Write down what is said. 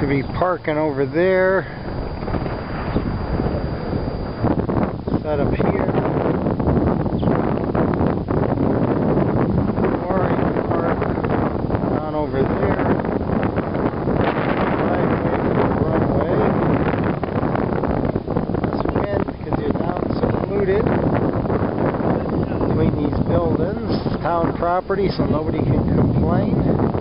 to be parking over there. Set up here. Or you can park down over there. Runway. This wind, because you're down secluded between these buildings, town property, so nobody can complain.